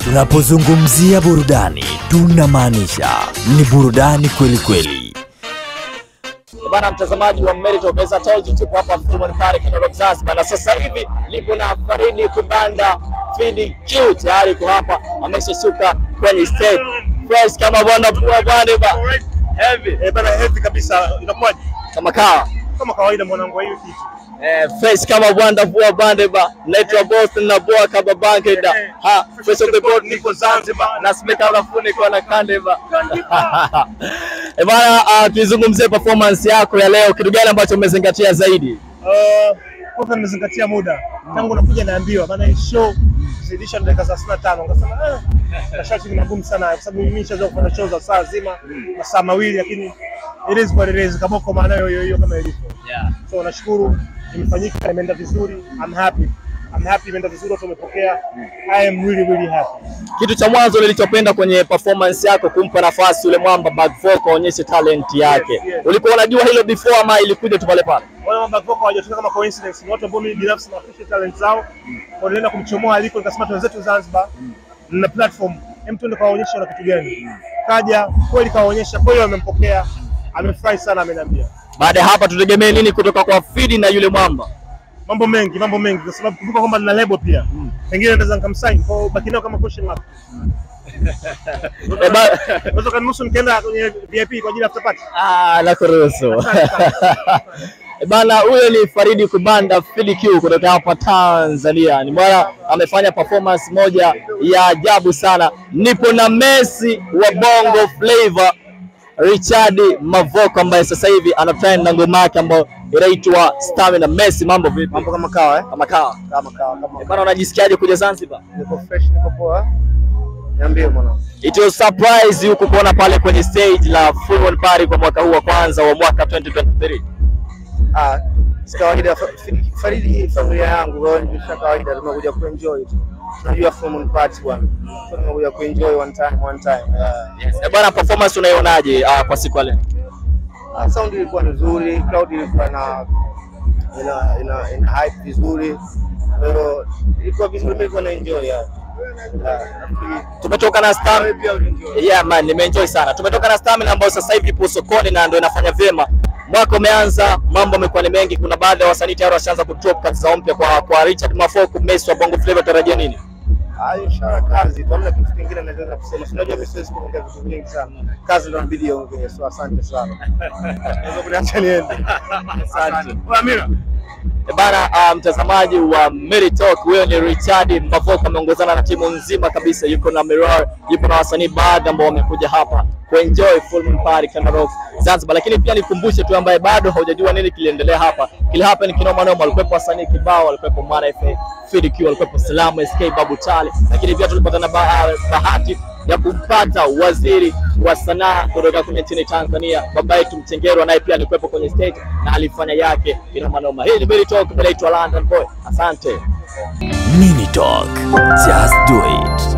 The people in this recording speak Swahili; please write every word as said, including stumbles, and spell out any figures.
Tunapozungumzia burudani, tunamaanisha ni burudani kweli kweli. Bana mtazamaji wa MiniTalk Journalists, tupo hapa Suleiman Soud Zanzibar na sasa hivi nipo na Gharib Bandari Fidi Q tayari kwa hapa ameshashuka kwenye stage. Fresh kama bwana pua bwana ba. Heavy. Eh bana heavy kabisa. Inakuwaje? Kama kawa. Kama kawaida mwanangu hiyo kitu. Eh fresh kama bwana pua bwana ba. Naitwa boss na boa kama bangeda. Ha, fresh of the board niko Zanzibar na simeka rafuni kwa na kandeba. Eh bana tuzungumzie performance yako ya leo. Kitu gani ambacho umezingatia zaidi? Uh, Kwanza nimezingatia muda. Tangu nakuja naambiwa bana hii show zidisha dakika thelathini na tano ngasema eh nashati ni ngumu sana kwa sababu mimi nishaanza kufanya show za saa zima na saa mawili, lakini it is what it is, kama kwa maana hiyo hiyo kama ilivyo. Yeah. So nashukuru imefanyika, imeenda vizuri. I'm happy. I'm happy imeenda vizuri, tumepokea. I am really really happy. Kitu cha mwanzo nilichopenda kwenye performance yako kumpa nafasi yule mwamba Mavoko aonyeshe talent yake. Yes, yes. Ulikuwa unajua hilo before ama ilikuja tu pale pale? Wale Mavoko hawajatoka kama coincidence. Ni watu ambao mimi binafsi na appreciate talent zao. Walienda kumchomoa aliko, nikasema wenzetu Zanzibar na platform hem twende kawaonyesha na kitu gani. Kaja kweli kawaonyesha, kweli wamempokea, amefurahi sana, ameniambia. Baada ya hapa tutegemee nini kutoka kwa Fidi na yule mwamba? Mambo mengi, mambo mengi kwa sababu kumbuka kwamba nina label pia. Mm. Pengine naweza nikamsign kwa baki nao kama question mark. Unaweza kaniruhusu nikaenda kwenye V I P kwa ajili ya after party? Ah, la kuruhusu. Bana huyo ni Gharib Bandari Fidi Q kutoka hapa Tanzania. Ni bwana amefanya performance moja ya ajabu sana. Nipo na Messi wa Bongo Flavor Richard Mavoko ambaye sasa hivi ana trend na ngoma yake ambayo inaitwa Stamina. Messi, mambo vipi? Mambo kama kawa eh? Kama kawa. Kama kawa kama. Bana unajisikiaje kuja Zanzibar? Niko fresh, niko poa. Niambie mwana. It was surprise you kuona pale kwenye stage la Full Party kwa mwaka huu wa kwanza wa mwaka twenty twenty-three. Ah, si kawaida Faridi familia yangu wao ni kawaida, tumekuja kuenjoy tu. Tunajua Full Party bwana. Tumekuja kuenjoy one time one time. Uh, yes. Bwana performance unaionaje uh, kwa siku leo? Uh, sound ilikuwa nzuri, crowd ilikuwa na ina ina, ina hype vizuri. Kwa hiyo ilikuwa vizuri, mimi na enjoy ya. Tumetoka na Stamina. Yeah man, nimeenjoy sana. Tumetoka na Stamina ambayo sasa hivi ipo sokoni na ndio inafanya vyema. Mwaka umeanza, mambo yamekuwa ni mengi. Kuna baadhi ya wasanii tayari washaanza kudrop kazi zao mpya kwa kwa Richard Mavoko, Messi wa Bongo Flavor, tarajia nini? Ah, inshallah kazi. Tuamna kitu kingine naweza kusema. Unajua mimi siwezi kuongea vitu vingi sana. Kazi ndio inabidi iongee. So asante sana. Naweza kuniacha niende. Asante. Amina. Bana mtazamaji um, wa MiniTalk, huyo ni Richard Mavoko ameongozana na timu nzima kabisa, yuko na Mirror, yuko na wasanii baadhi ambao wamekuja hapa kuenjoy Full Party Kwenye Zanzibar. Lakini pia nikumbushe tu ambaye bado haujajua nini kiliendelea hapa. Kile hapa ni kinoma noma, walikuwepo wasanii kibao, walikuwepo Mwana F A, Fidi Q, walikuwepo Salamu S K Babu Tale. Lakini pia tulipata na bahati ya kumpata waziri wa sanaa kutoka kwenye nchini Tanzania, baba yetu Mchengerwa, naye pia alikuwepo kwenye stage na alifanya yake kinoma noma. Hii ni MiniTalk, inaitwa London Boy. Asante. MiniTalk, just do it.